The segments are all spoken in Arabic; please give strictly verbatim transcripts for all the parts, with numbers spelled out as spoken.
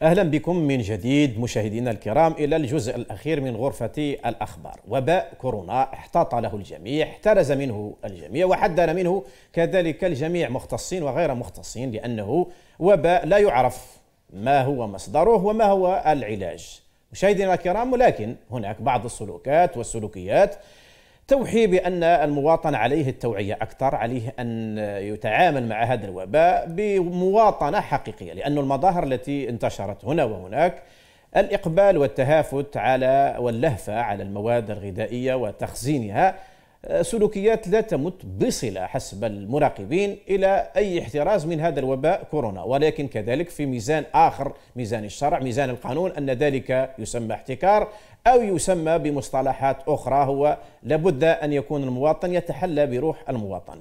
أهلا بكم من جديد مشاهدينا الكرام إلى الجزء الأخير من غرفة الأخبار. وباء كورونا احتاط له الجميع، احترز منه الجميع وحذر منه كذلك الجميع مختصين وغير مختصين، لأنه وباء لا يعرف ما هو مصدره وما هو العلاج. مشاهدينا الكرام، ولكن هناك بعض السلوكات والسلوكيات توحي بأن المواطن عليه التوعية أكثر، عليه أن يتعامل مع هذا الوباء بمواطنة حقيقية، لأن المظاهر التي انتشرت هنا وهناك الإقبال والتهافت على واللهفة على المواد الغذائية وتخزينها سلوكيات لا تمت بصلة حسب المراقبين إلى أي احتراز من هذا الوباء كورونا، ولكن كذلك في ميزان آخر، ميزان الشرع، ميزان القانون، أن ذلك يسمى احتكار أو يسمى بمصطلحات أخرى. هو لابد أن يكون المواطن يتحلى بروح المواطنة.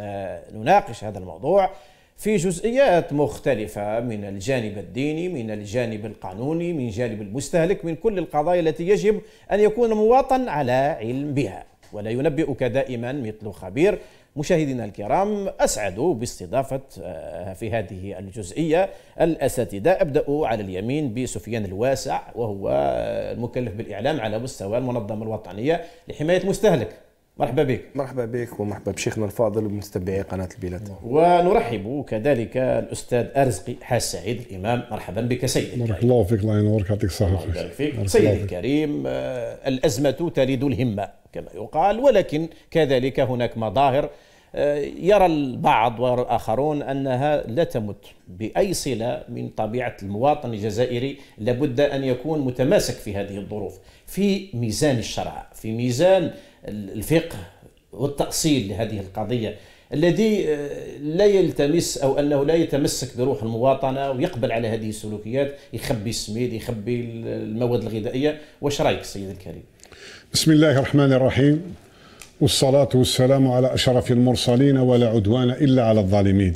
سنناقش هذا الموضوع في جزئيات مختلفة، من الجانب الديني، من الجانب القانوني، من جانب المستهلك، من كل القضايا التي يجب أن يكون المواطن على علم بها، ولا ينبئك دائما مثل خبير. مشاهدينا الكرام، أسعد باستضافة في هذه الجزئية الأساتذة. أبدأ على اليمين بسفيان الواسع، وهو المكلف بالإعلام على مستوى المنظمة الوطنية لحماية المستهلك. مرحبا بك. مرحبا بك ومرحبا بشيخنا الفاضل ومتابعي قناة البلاد. ونرحب كذلك الأستاذ أرزقي حاج سعيد الإمام. مرحبا بك سيدي الكريم. بارك الله فيك، الله ينورك، يعطيك الصحة. الله يبارك فيك سيدي الكريم. الأزمة تلد الهمة كما يقال، ولكن كذلك هناك مظاهر يرى البعض والآخرون أنها لا تمت بأي صلة من طبيعة المواطن الجزائري. لابد أن يكون متماسك في هذه الظروف، في ميزان الشرع، في ميزان الفقه والتأصيل لهذه القضية، الذي لا يلتمس أو أنه لا يتمسك بروح المواطنة ويقبل على هذه السلوكيات، يخبي السميد، يخبي المواد الغذائية. واش رأيك سيد الكريم؟ بسم الله الرحمن الرحيم، والصلاة والسلام على أشرف المرسلين، ولا عدوان إلا على الظالمين.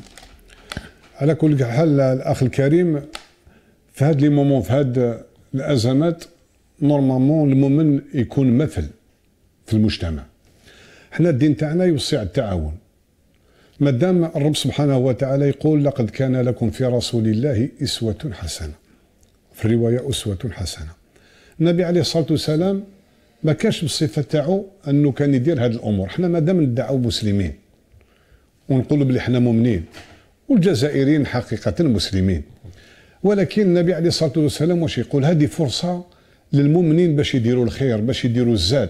على كل حال الأخ الكريم، في هذا لي مومون، في هذه الأزمات، نورمالمون المؤمن يكون مثل في المجتمع. حنا الدين تاعنا يوصي على التعاون، مادام الرب سبحانه وتعالى يقول لقد كان لكم في رسول الله أسوة حسنة، في الرواية أسوة حسنة. النبي عليه الصلاة والسلام ما كانش بالصفة تاعو أنه كان يدير هذه الأمور. حنا مادام ندعو مسلمين ونقولوا بلي حنا مؤمنين، والجزائريين حقيقة مسلمين، ولكن النبي عليه الصلاة والسلام واش يقول؟ هذه فرصة للمؤمنين باش يديروا الخير، باش يديروا الزاد.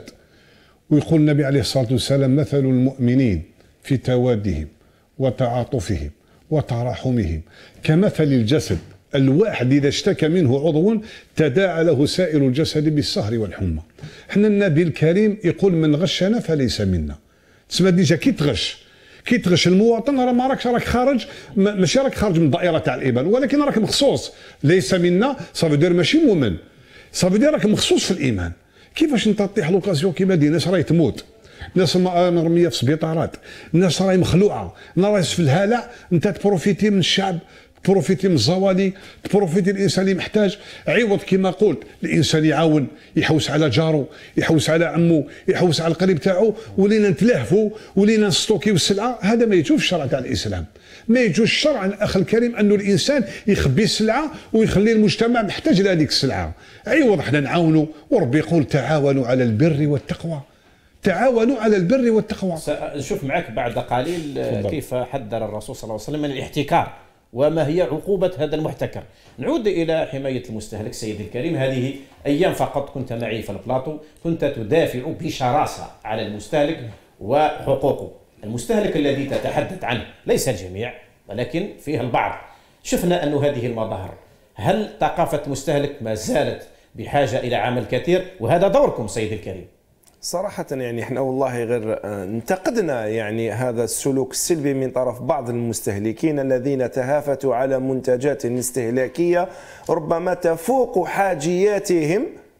ويقول النبي عليه الصلاة والسلام: مثل المؤمنين في توادهم وتعاطفهم وتراحمهم كمثل الجسد الواحد إذا اشتكى منه عضو تداعى له سائر الجسد بالسهر والحمى. حنا النبي الكريم يقول: من غشنا فليس منا. تسمى ديجا كي تغش كي تغش المواطن، راه ما راكش راك خارج، ماشي راك خارج من الدائره تاع الايمان، ولكن راك مخصوص. ليس منا صافي دير ماشي مؤمن، صافي دير راك مخصوص في الايمان. كيفاش انت تطيح لوكازيون كيما دي ناس راهي تموت، ناس مرميه في سبيطارات، ناس راهي مخلوعه، ناس في الهلع، انت تبروفيتي من الشعب، تبروفيتي من الزوالي، تبروفيتي الانسان اللي محتاج. عوض كما قلت الانسان يعاون، يحوس على جارو، يحوس على عمو، يحوس على القريب تاعو، ولينا نتلهفوا، ولينا نستوكيو السلعه. هذا ما يجوز الشرع تاع الاسلام. ما يجوز الشرع الاخ الكريم انه الانسان يخبي السلعه ويخلي المجتمع محتاج لهذيك السلعه. عوض حنا نعاونوا، وربي يقول: تعاونوا على البر والتقوى. تعاونوا على البر والتقوى. سنشوف معك بعد قليل كيف حذر الرسول صلى الله عليه وسلم من الاحتكار وما هي عقوبة هذا المحتكر. نعود إلى حماية المستهلك سيدي الكريم. هذه أيام فقط كنت معي في البلاطو، كنت تدافع بشراسة على المستهلك وحقوقه. المستهلك الذي تتحدث عنه ليس الجميع، ولكن فيه البعض. شفنا أن هذه المظاهر، هل ثقافة المستهلك ما زالت بحاجة إلى عمل كثير؟ وهذا دوركم سيدي الكريم. صراحة يعني احنا والله غير انتقدنا يعني هذا السلوك السلبي من طرف بعض المستهلكين الذين تهافتوا على منتجات استهلاكية ربما تفوق حاجياتهم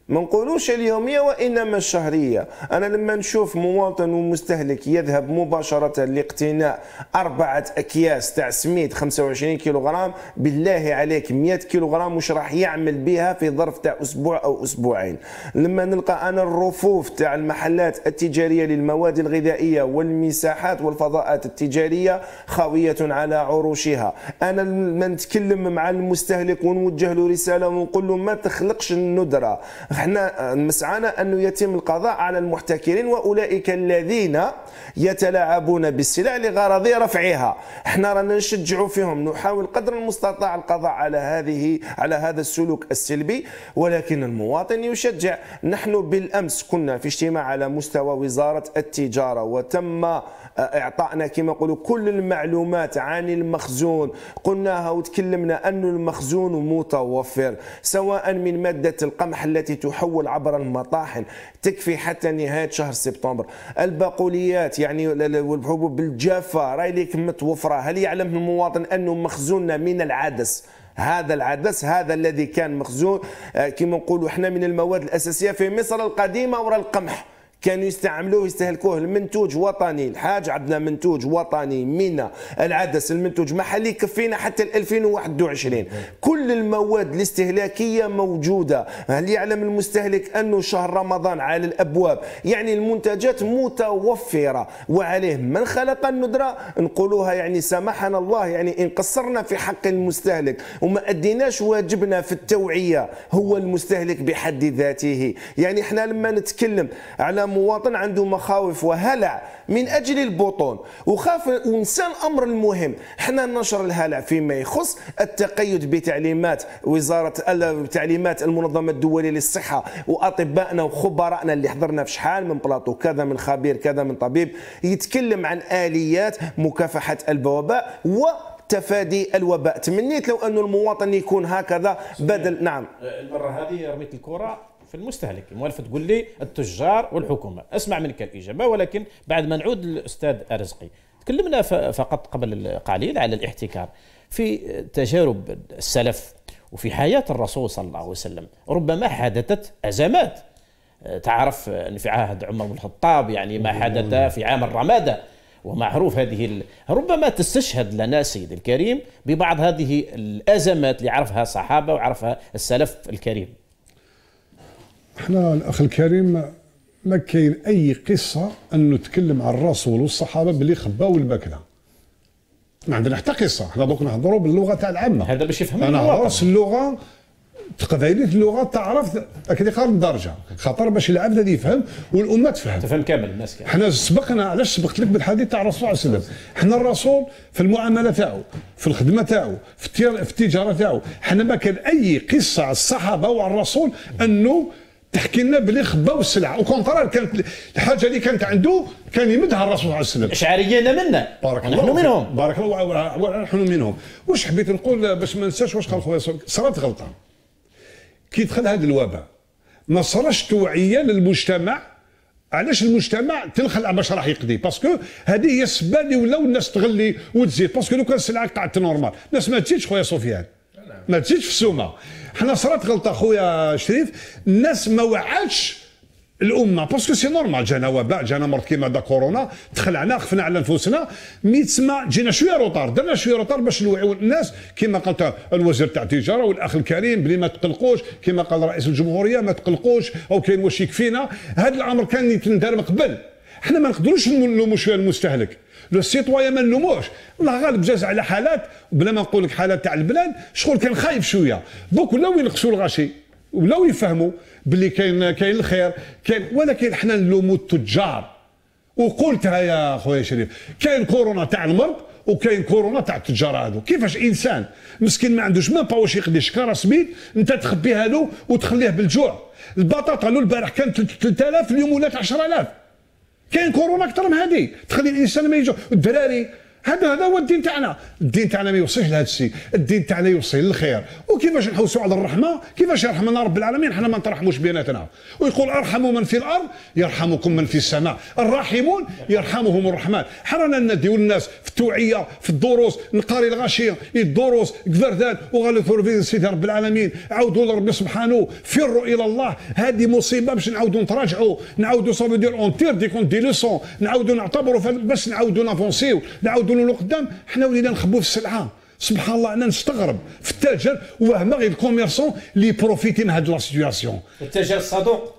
ما نقولوش اليوميه وانما الشهريه. انا لما نشوف مواطن ومستهلك يذهب مباشره لاقتناء اربعه اكياس تاع سميد خمسة وعشرين كيلوغرام، بالله عليك مئة كيلوغرام واش راح يعمل بها في ظرف تاع اسبوع او اسبوعين. لما نلقى انا الرفوف تاع المحلات التجاريه للمواد الغذائيه والمساحات والفضاءات التجاريه خاويه على عروشها، انا لما نتكلم مع المستهلك ونوجه له رساله ونقول له ما تخلقش الندره. احنا مسعانا انه يتم القضاء على المحتكرين واولئك الذين يتلاعبون بالسلع لغرض رفعها. احنا رانا نشجعوا فيهم، نحاول قدر المستطاع القضاء على هذه على هذا السلوك السلبي، ولكن المواطن يشجع. نحن بالامس كنا في اجتماع على مستوى وزاره التجاره وتم اعطائنا كما نقولوا كل المعلومات عن المخزون، قلناها وتكلمنا أن المخزون متوفر سواء من مادة القمح التي تحول عبر المطاحن تكفي حتى نهاية شهر سبتمبر، البقوليات يعني والحبوب الجافة راهي لك متوفرة. هل يعلم المواطن أنه مخزوننا من العدس؟ هذا العدس هذا الذي كان مخزون كما نقولوا احنا من المواد الأساسية في مصر القديمة وراء القمح، كانوا يستعملوه يستهلكوه المنتوج وطني. الحاج عندنا منتوج وطني من العدس، المنتوج محلي يكفينا حتى ألفين وواحد وعشرين. كل المواد الاستهلاكيه موجوده. هل يعلم المستهلك انه شهر رمضان على الابواب؟ يعني المنتجات متوفره وعليه من خلق الندره نقولوها يعني سامحنا الله، يعني ان قصرنا في حق المستهلك وما اديناش واجبنا في التوعيه هو المستهلك بحد ذاته. يعني احنا لما نتكلم على مواطن عنده مخاوف وهلع من اجل البطون وخاف ونسى الامر المهم، احنا ننشر الهلع فيما يخص التقيد بتعليمات وزاره تعليمات المنظمه الدوليه للصحه واطبائنا وخبرائنا اللي حضرنا في شحال من بلاطو، كذا من خبير كذا من طبيب يتكلم عن اليات مكافحه الوباء و تفادي الوباء. تمنيت لو أن المواطن يكون هكذا بدل. نعم المره هذه رميت الكره في المستهلك، المؤلفه تقول لي التجار والحكومه. اسمع منك الاجابه، ولكن بعد ما نعود للاستاذ رزقي. تكلمنا فقط قبل قليل على الاحتكار في تجارب السلف وفي حياه الرسول صلى الله عليه وسلم، ربما حدثت ازمات. تعرف ان في عهد عمر بن الخطاب يعني ما حدث في عام الرماده، ومعروف هذه ربما تستشهد لنا سيد الكريم ببعض هذه الازمات اللي عرفها الصحابه وعرفها السلف الكريم. احنا الاخ الكريم ما كاين اي قصه ان نتكلم عن الرسول والصحابه باللي خباو الماكله. ما عندنا حتى قصه، احنا دوك نهضروا باللغه تاع العامه. هذا باش يفهم انا هرس اللغه تقبايليه اللغه تعرف هكذا قارب الدرجه، خاطر باش العبد هذا يفهم والامه تفهم. تفهم كامل الناس كامل. احنا سبقنا، علاش سبقت لك بالحديث تاع الرسول صلى الله عليه وسلم؟ احنا الرسول في المعامله تاعو، في الخدمه تاعو، في التجاره تاعو، احنا ما كان اي قصه على الصحابه وعلى الرسول انه تحكي لنا بلي خباو السلعه، او كونترار كانت الحاجه اللي كانت عنده كان يمدها الرسول صلى الله عليه وسلم. اشعريين منا، بارك الله نحن منهم، بارك الله ونحن منهم. واش حبيت نقول باش ما ننساش واش قال خويا صرات غلطه كي دخل هذا الوباء، ما صارش توعيه للمجتمع. علاش المجتمع تنخلع باش راح يقضي؟ باسكو هذه هي السبه اللي ولاو الناس تغلي وتزيد، باسكو لو كان السلعه قعدت نورمال الناس ما تزيدش. خويا سفيان ما تزيدش في السومه. حنا صارت غلطه خويا شريف، الناس ما وعاتش الامه باسكو سي نورمال. جانا وباء، جانا مرض كيما دا كورونا، تخلعنا خفنا على انفسنا، مي تسمى جينا شويه روطار، درنا شويه روطار باش نوعيو الناس كيما قال الوزير تاع التجاره والاخ الكريم بلي ما تقلقوش، كيما قال رئيس الجمهوريه ما تقلقوش، او كاين واش يكفينا. هذا الامر كان يتندار من قبل. احنا ما نقدروش نلوموا شويه المستهلك، لو السيتوايا ما نلوموش. الله غالب جاز على حالات، بلا ما نقول لك حالات تاع البلاد شغل كان خايف شويه، دوك ولاو ينقصوا الغاشي ولاو يفهموا باللي كاين كاين الخير كاين. ولكن حنا نلوموا التجار. وقلتها يا خويا شريف، كاين كورونا تاع المرض وكاين كورونا تاع التجار. هذو كيفاش انسان مسكين ما عندوش ما باوش يقضي شكاره سميد انت تخبيها له وتخليه بالجوع. البطاطا له البارح كانت ثلاثة آلاف، اليوم ولات عشرة آلاف. كاين كورونا اكثر من هذه تخلي الانسان ما يجوع. الدراري هذا هذا هو الدين تاعنا، الدين تاعنا ما يوصيش لهذا الشيء، الدين تاعنا يوصي للخير. وكيفاش نحوسوا على الرحمه؟ كيفاش يرحمنا رب العالمين؟ حنا ما نترحموش بيناتنا. ويقول ارحموا من في الارض يرحمكم من في السماء، الراحمون يرحمهم الرحمن. حنا نديو الناس في التوعيه في الدروس، نقاري الغاشيه الدروس كفردان وغالوا في سيدي رب العالمين، عاودوا لربي سبحانه، فروا الى الله. هذه مصيبه باش نعاودوا نتراجعوا، نعاودوا صافي دير اون تير دي كونت دي لوسون، نعاودوا نعتبروا باش نعاودوا نافونسيو، نعاودوا لقدام. حنا ولينا نخبوا في السلعه. سبحان الله انا نستغرب في التاجر وهم غير الكوميرسون اللي بروفيتي من هذه لا سيتياسيون. التاجر الصدوق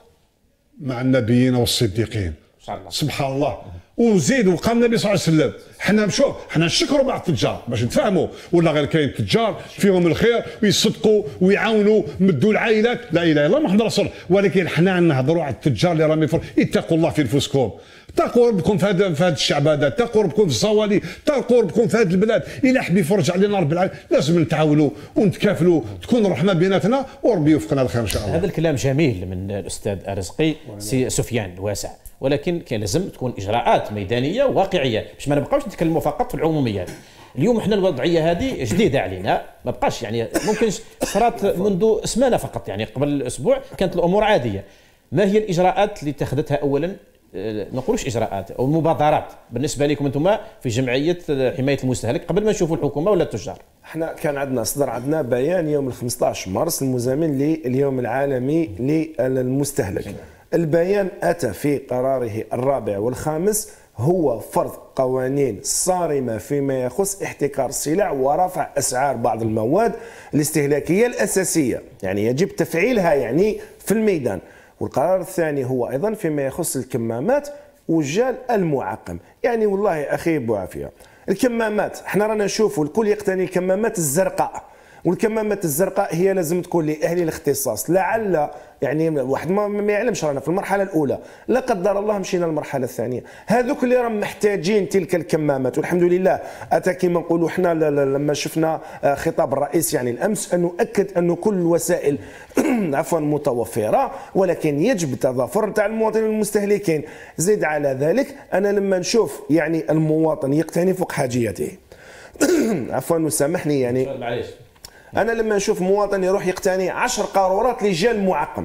مع النبيين والصديقين الله. سبحان الله. وزيد وقال النبي صلى الله عليه وسلم حنا نشوف حنا نشكروا بعض التجار باش نتفاهموا، ولا غير كاين تجار فيهم الخير ويصدقوا ويعاونوا مدوا العائلات، لا اله الا الله محمد رسول الله. ولكن حنا نهضروا على التجار اللي راهم يفر. اتقوا الله في نفوسكم، اتقوا ربكم في هذا في هذا الشعب هذا، اتقوا ربكم في الزوالي، اتقوا ربكم في هذه البلاد. الى حب يفرج علينا رب العالمين لازم نتعاونوا ونتكافلوا، تكون رحمه بيناتنا وربي يوفقنا الخير ان شاء الله. هذا الكلام جميل من الاستاذ رزقي سي سفيان الواسع، ولكن كان لازم تكون اجراءات ميدانيه واقعيه باش ما نبقاوش نتكلموا فقط في العموميات. اليوم احنا الوضعيه هذه جديده علينا، ما بقاش يعني ممكن صارت منذ سمانه فقط، يعني قبل اسبوع كانت الامور عاديه. ما هي الاجراءات اللي اتخذتها اولا؟ ما نقولوش اجراءات او مبادرات بالنسبه لكم انتم في جمعيه حمايه المستهلك قبل ما نشوفوا الحكومه ولا التجار؟ احنا كان عندنا صدر عندنا بيان يوم خمسطاش مارس المزامن لليوم العالمي للمستهلك. البيان اتى في قراره الرابع والخامس هو فرض قوانين صارمه فيما يخص احتكار السلع ورفع اسعار بعض المواد الاستهلاكيه الاساسيه، يعني يجب تفعيلها يعني في الميدان. والقرار الثاني هو ايضا فيما يخص الكمامات والجال المعقم. يعني والله اخي بوعافيه الكمامات احنا رانا نشوفوا الكل يقتني الكمامات الزرقاء، والكمامات الزرقاء هي لازم تكون لاهل الاختصاص. لعل يعني واحد ما يعلمش رانا في المرحله الاولى، لا قدر الله مشينا للمرحله الثانيه، هذوك اللي راهم محتاجين تلك الكمامات. والحمد لله اتى كما نقولوا احنا لما شفنا خطاب الرئيس يعني الامس انه اكد انه كل الوسائل عفوا متوفره، ولكن يجب التضافر تاع المواطنين المستهلكين. زيد على ذلك انا لما نشوف يعني المواطن يقتني فوق حاجيته عفوا وسامحني يعني معليش، انا لما نشوف مواطن يروح يقتني عشر قارورات لجال معقم،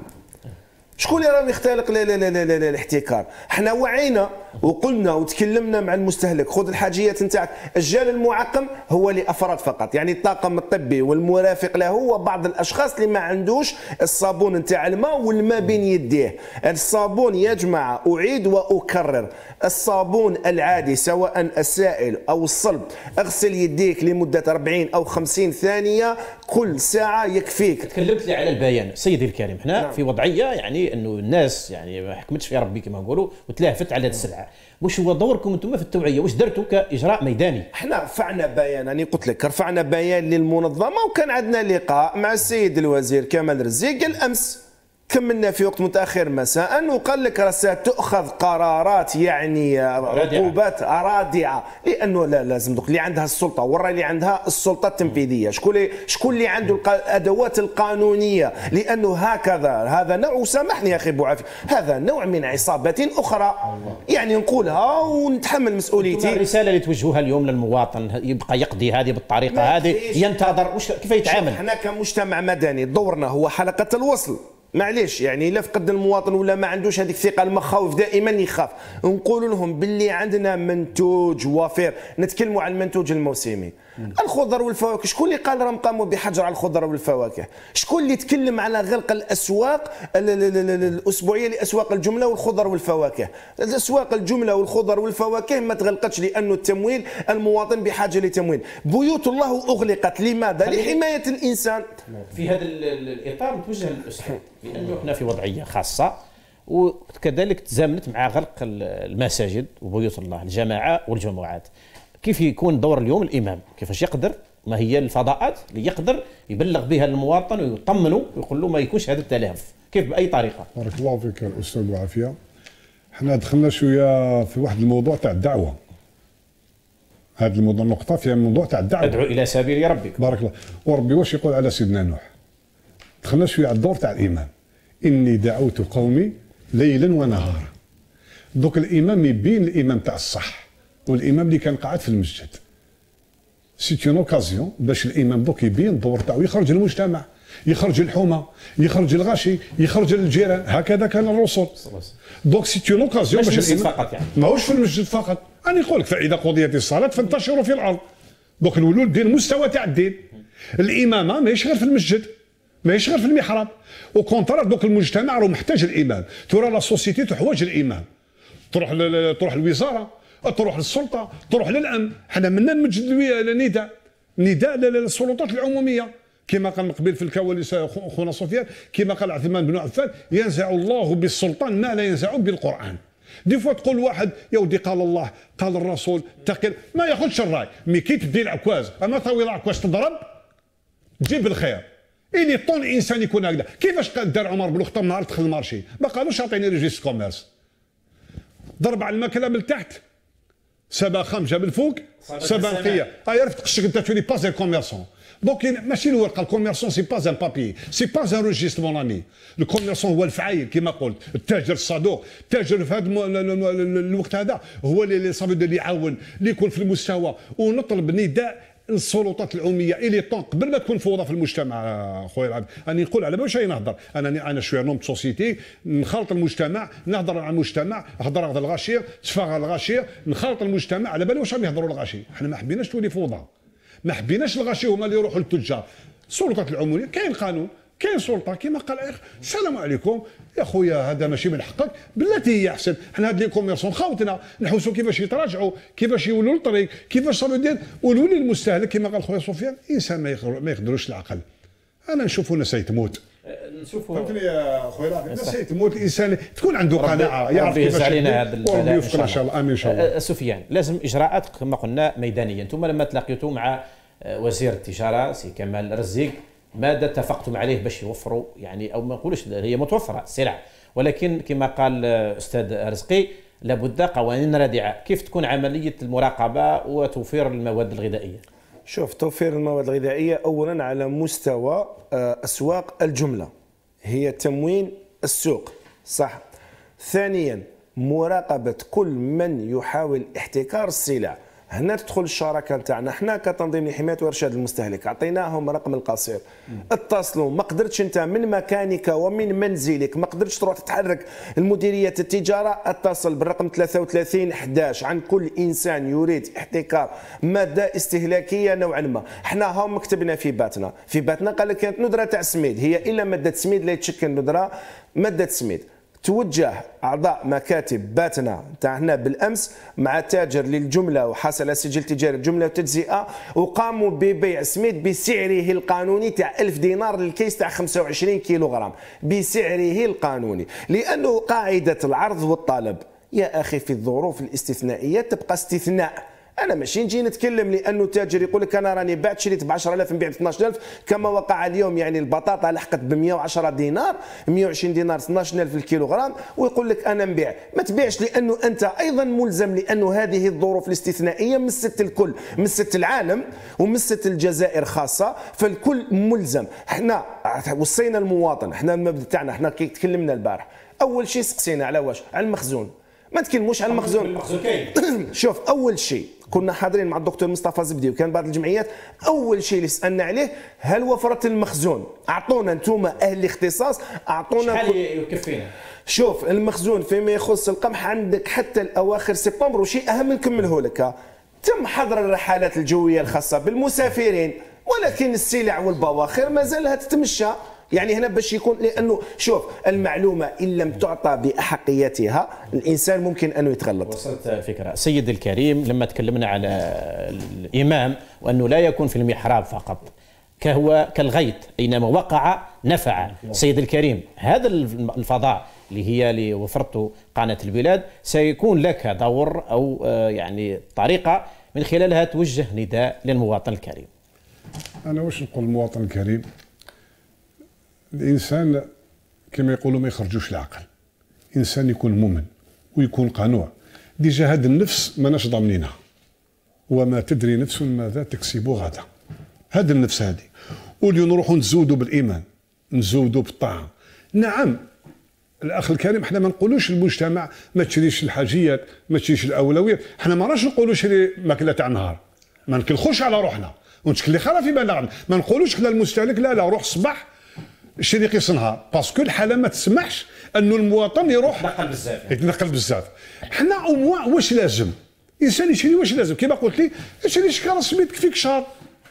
شكون اللي راه يختلق الاحتكار؟ احنا وعينا وقلنا وتكلمنا مع المستهلك، خذ الحاجيات نتاعك. الجال المعقم هو لافراد فقط، يعني الطاقم الطبي والمرافق له وبعض الاشخاص اللي ما عندوش الصابون نتاع الماء والماء بين يديه. الصابون يا جماعه اعيد واكرر، الصابون العادي سواء السائل او الصلب، اغسل يديك لمده أربعين او خمسين ثانيه كل ساعه يكفيك. تكلمت لي على البيان سيدي الكريم، احنا نعم. في وضعيه يعني انه الناس يعني ما حكمتش في ربي كما نقولوا وتلهفت على هذه السلعه. واش هو دوركم انتم في التوعيه؟ واش درتوا كاجراء ميداني؟ احنا رفعنا بيان، انا قلت لك رفعنا بيان للمنظمه، وكان عندنا لقاء مع السيد الوزير كمال رزيق الامس، كملنا في وقت متاخر مساء، وقال لك راه ستؤخذ قرارات يعني عقوبات رادعه، لانه لا لازم دوك اللي عندها السلطه ورا اللي عندها السلطه التنفيذيه، شكون اللي شكون اللي عنده الادوات القانونيه، لانه هكذا هذا نوع، وسامحني يا اخي بوعافي، هذا نوع من عصابات اخرى يعني نقولها ونتحمل مسؤوليتي. الرساله اللي توجهوها اليوم للمواطن يبقى يقضي هذه بالطريقه هذه، ينتظر وش كيف يتعامل؟ احنا كمجتمع مدني دورنا هو حلقه الوصل، معليش يعني الا فقد المواطن ولا ما عندوش هذيك الثقه، المخاوف دائما يخاف، نقول لهم باللي عندنا منتوج وفير. نتكلموا عن المنتوج الموسمي، الخضر والفواكه، شكون اللي قال راهم قاموا بحجر على الخضر والفواكه؟ شكون اللي تكلم على غلق الاسواق الاسبوعيه لاسواق الجمله والخضر والفواكه؟ الاسواق الجمله والخضر والفواكه ما تغلقتش لانه التمويل، المواطن بحاجه لتمويل. بيوت الله اغلقت لماذا؟ لحمايه الانسان. في هذا الاطار نتوجه للاستاذ لانه احنا في وضعيه خاصه، وكذلك تزامنت مع غلق المساجد وبيوت الله الجماعه والجمعات. كيف يكون دور اليوم الامام؟ كيفاش يقدر، ما هي الفضاءات اللي يقدر يبلغ بها المواطن ويطمنه ويقول له ما يكونش هذا التلهف؟ كيف باي طريقه؟ بارك الله فيك الاستاذ بالعافيه. احنا دخلنا شويه في واحد الموضوع تاع الدعوه. هذا الموضوع النقطه فيها الموضوع تاع الدعوه. ادعو الى سبيل ربك. بارك الله. وربي واش يقول على سيدنا نوح؟ دخلنا شويه على الدور تاع الامام. اني دعوت قومي ليلا ونهارا. دوك الامام يبين الامام تاع الصح، والامام اللي كان قاعد في المسجد. سي اون اوكازيون باش الامام دوك يبين الدور تاعو، يخرج للمجتمع، يخرج الحومه، يخرج الغاشي، يخرج للجيران. هكذا كان الرسول. دونك سي اون اوكازيون باش الامام فقط يعني ماهوش في المسجد فقط. راني نقول لك فاذا قضيت الصلاه فانتشروا في الارض. دونك نولوا لدين المستوى تاع الدين. الامامه ماهيش غير في المسجد، ماهيش غير في المحراب، او كونترار. دوك المجتمع راه محتاج الامام، ترى لا سوسيتي تحوج الامام. تروح تروح الوزاره، تروح للسلطه، تروح للامن. حنا منا نمجد النداء، نداء للسلطات العموميه كما قال من قبل في الكواليس خونا سفيان، كما قال عثمان بن عفان: ينزع الله بالسلطان ما لا ينزع بالقران. دي فوا تقول واحد يا ودي قال الله قال الرسول تقل، ما ياخذش الراي، مي كي تدي العكواز اما طاوي العكواز تضرب تجيب الخير. إلي طون الانسان يكون هكذا. كيفاش قال دار عمر بن الخطاب نهار دخل المارشي؟ ما قالوش اعطيني ريجيست كوميرس، ضرب على الماكله من تحت، سبا خمجه من فوق، سبا نقيه. هاي عرفت قشك انت تولي باز كوميرسون. دونك ماشي الورقه، الكوميرسون سي باز ان بابي، سي باز ان روجيست مون امي. الكوميرسون هو الفعايل كما قلت، التاجر الصدوق، التاجر في هذا الوقت هذا هو اللي صافي اللي يعاون، اللي يكون في المستوى. ونطلب نداء السلطات العموميه الي طون قبل ما تكون فوضى في المجتمع. خويا العبد راني نقول على واش راني نهضر، انا انا شويه نوم سوسيتي، نخلط المجتمع، نهضر على المجتمع، هضر على الغاشيه، تفاغ على الغاشيه، نخلط المجتمع. على بالي واش راهم يهضروا الغاشيه. حنا ما حبيناش تولي فوضى، ما حبيناش الغاشيه هما اللي يروحوا للتجار. السلطات العموميه كاين قانون، كاين سلطه كما قال الاخ. السلام عليكم يا خويا، هذا ماشي من حقك، بالتي هي احسن. حنا هاد لي كوميرسون خاوتنا نحوسوا كيفاش يتراجعوا، كيفاش يولوا للطريق، كيفاش صاروا يدير. ونولي المستهلك كما قال خويا سفيان انسان ما يقدروش العقل. انا نشوفوا ناس تموت، نشوفوا فهمتني يا خويا، الناس تموت، الانسان تكون عنده قناعه يعرف كيفاش علينا هذا البلاء. ان شاء الله امين ان شاء الله. سفيان، لازم اجراءات كما قلنا ميدانيه. انتم لما تلاقيتوا مع وزير التجاره سي كمال الرزيق، ماذا اتفقتم عليه باش يوفروا يعني، او ما نقولوش هي متوفره السلع، ولكن كما قال استاذ رزقي لابد قوانين رادعه. كيف تكون عمليه المراقبه وتوفير المواد الغذائيه؟ شوف، توفير المواد الغذائيه اولا على مستوى اسواق الجمله، هي تموين السوق صح. ثانيا مراقبه كل من يحاول احتكار السلع. هنا تدخل الشراكه نتاعنا حنا كتنظيم لحمايه وارشاد المستهلك، عطيناهم رقم القصير، اتصلوا. ما قدرتش انت من مكانك ومن منزلك، ما قدرتش تروح تتحرك لمديريه التجاره، اتصل بالرقم ثلاثة وثلاثين أحد عشر عن كل انسان يريد احتكار ماده استهلاكيه نوعا ما. حنا هم كتبنا في باتنا، في باتنا قال لك كانت ندره تاع سميد، هي الا ماده سميد لا يتشكل ندره ماده سميد. توجه اعضاء مكاتب باتنا تاعنا بالامس مع تاجر للجمله وحصل سجل تجاري الجمله وتجزئه، وقاموا ببيع سميد بسعره القانوني تاع ألف دينار للكيس تاع خمسة وعشرين كيلوغرام، بسعره القانوني، لانه قاعده العرض والطلب يا اخي في الظروف الاستثنائيه تبقى استثناء. انا ماشي نجي نتكلم لانه تاجر يقول لك انا راني بعت شريت ب عشرة آلاف نبيع ب اثناش ألف كما وقع اليوم. يعني البطاطا لحقت ب مئة وعشرة دينار، مئة وعشرين دينار اثناش ألف الكيلوغرام، ويقول لك انا نبيع. ما تبيعش لانه انت ايضا ملزم، لانه هذه الظروف الاستثنائيه مست الكل، مست العالم ومست الجزائر خاصه، فالكل ملزم. احنا وصينا المواطن، احنا المبدا تاعنا، احنا كي تكلمنا البارح اول شيء سقسينا على واش؟ على المخزون. ما تكلموش على المخزون. شوف، اول شيء كنا حاضرين مع الدكتور مصطفى زبدي وكان بعض الجمعيات، اول شيء اللي سالنا عليه هل وفرت المخزون؟ اعطونا انتم اهل الاختصاص، اعطونا شحال يكفينا. شوف المخزون فيما يخص القمح عندك حتى الاواخر سبتمبر، وشيء اهم نكمله لك، تم حظر الرحلات الجويه الخاصه بالمسافرين، ولكن السلع والبواخر ما زالها تتمشى. يعني هنا باش يكون، لانه شوف المعلومه ان لم تعطى باحقيتها الانسان ممكن انه يتغلط. وصلت الفكره. سيدي الكريم، لما تكلمنا على الامام وانه لا يكون في المحراب فقط، كهو كالغيث اينما وقع نفع. سيدي الكريم، هذا الفضاء اللي هي اللي وفرته قناه البلاد سيكون لك دور او يعني طريقه من خلالها توجه نداء للمواطن الكريم. انا واش نقول للمواطن الكريم؟ الانسان كما يقولوا ما يخرجوش العقل، انسان يكون مؤمن ويكون قنوع. ديجا هذه النفس ماناش ضامنينها، وما تدري نفس ماذا تكسب غدا. هذه النفس هذه، واليوم نروحوا نزودوا بالايمان، نزودوا بالطاعه. نعم الاخ الكريم، احنا ما نقولوش المجتمع ما تشريش الحاجيات، ما تشريش الاولويات، احنا ما راش نقولوا شري ماكله تاع نهار، ما نكلخوش على روحنا. ونتكلي خلا في بالنا ما نقولوش خلا المستهلك لا لا روح صباح شري قيس نهار باسكو الحاله ما تسمحش انه المواطن يروح يتنقل بزاف يتنقل بزاف. حنا او موان واش لازم الانسان يشري واش لازم كما قلت لي شري شكاره سميت تكفيك شهر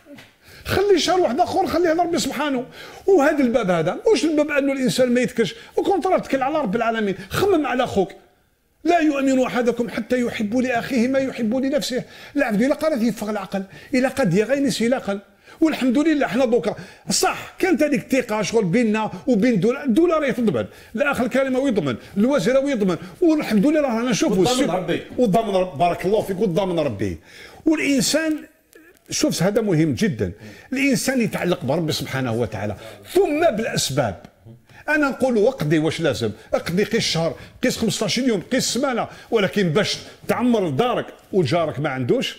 خلي شهر واحد اخر خليه ربي سبحانه. وهذا الباب هذا واش الباب انه الانسان ما يتكش وكونترا تكل على رب العالمين خمم على اخوك لا يؤمن احدكم حتى يحب لاخيه ما يحب لنفسه. العبد الا قرات يفغ العقل الا قد يغينس العقل والحمد لله حنا دوكا صح كانت هذيك الثقه شغل بيننا وبين الدوله الدوله راهي تضمن الاخ الكريمه ويضمن الوزير ويضمن والحمد لله رانا نشوفوا والضامن ربي والضامن ربي بارك الله فيك والضامن ربي. والانسان شوف هذا مهم جدا الانسان يتعلق بربي سبحانه وتعالى ثم بالاسباب. انا نقول اقضي واش لازم اقضي قيس شهر قيس خمسطاش يوم قيس سمانه ولكن باش تعمر دارك وجارك ما عندوش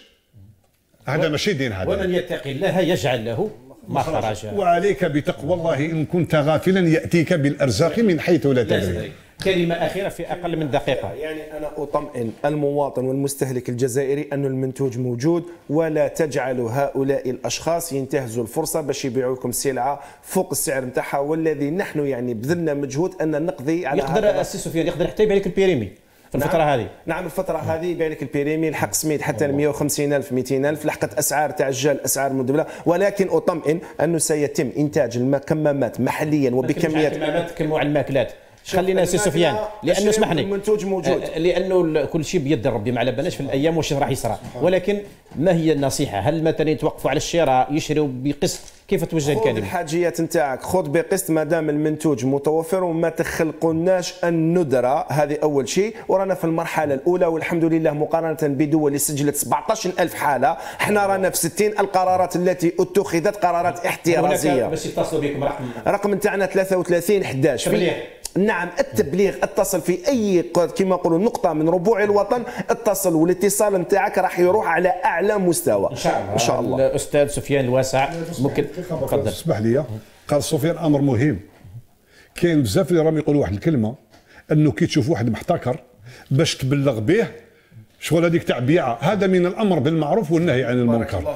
هذا ماشي دين. هذا ومن يتقي الله يجعل له مخرجا وعليك بتقوى الله ان كنت غافلا ياتيك بالارزاق من حيث لا تدري. كلمة أخيرة في أقل من دقيقة. يعني أنا أطمئن المواطن والمستهلك الجزائري أن المنتوج موجود ولا تجعلوا هؤلاء الأشخاص ينتهزوا الفرصة باش يبيعوا لكم السلعة فوق السعر نتاعها والذي نحن يعني بذلنا مجهود أن نقضي على يقدر السي سفيان يقدر حتى يبيع لك البيريمي في الفترة نعم. هذه نعم الفترة هذه يبيع لك البيريمي الحق سميت حتى مئة وخمسين ألف مئتين ألف لحقت أسعار تاع الجل أسعار مدبلة. ولكن أطمئن أنه سيتم إنتاج الكمامات محليا وبكميات الكمامات كموا على الماكلات. خلينا سي سفيان لانه اسمح لي المنتوج موجود لانه كل شيء بيد ربي ما على بالناش في الايام واش راح يصرى. ولكن ما هي النصيحه؟ هل مثلا يتوقفوا على الشراء يشريوا بقسط؟ كيف توجه الكلمه؟ خذ الحاجيات نتاعك خذ بقسط ما دام المنتوج متوفر وما تخلقناش الندره. هذه اول شيء. ورانا في المرحله الاولى والحمد لله مقارنه بدول اللي سجلت سبعطاش ألف حاله احنا رانا في ستين. القرارات التي اتخذت قرارات احترازيه. باش يتصلوا بكم رقم رقم نتاعنا ثلاثة وثلاثين أحد عشر. نعم التبليغ اتصل في اي كما نقولوا نقطه من ربوع الوطن اتصل والاتصال نتاعك راح يروح على اعلى مستوى ان شاء الله. ان شاء الله. الاستاذ سفيان الواسع ممكن تفضل. اسمح لي قال سفيان امر مهم. كاين بزاف اللي راهم يقولوا واحد الكلمه انه كي تشوف واحد محتكر باش تبلغ به شغل هذيك تاع بيعه. هذا من الامر بالمعروف والنهي عن المنكر.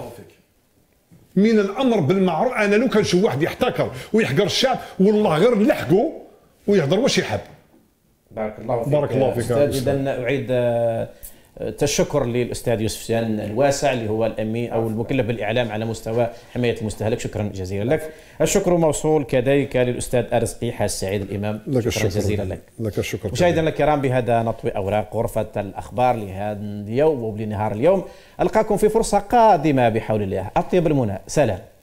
من الامر بالمعروف. انا لو كنشوف واحد يحتكر ويحقر الشعب والله غير نلحقوا ويهضر واش يحب. بارك الله فيك. بارك الله فيك. اذا اعيد التشكر للاستاذ يوسف سفيان الواسع اللي هو الامين او المكلف بالاعلام على مستوى حمايه المستهلك. شكرا جزيلا لك. الشكر موصول كذلك للاستاذ ارزقي حاج سعيد الامام. لك شكرا الشكر جزيلا لك. لك الشكر. مشاهدينا الكرام بهذا نطوي اوراق غرفه الاخبار لهذا اليوم ولنهار اليوم. القاكم في فرصه قادمه بحول الله. اطيب المنى. سلام.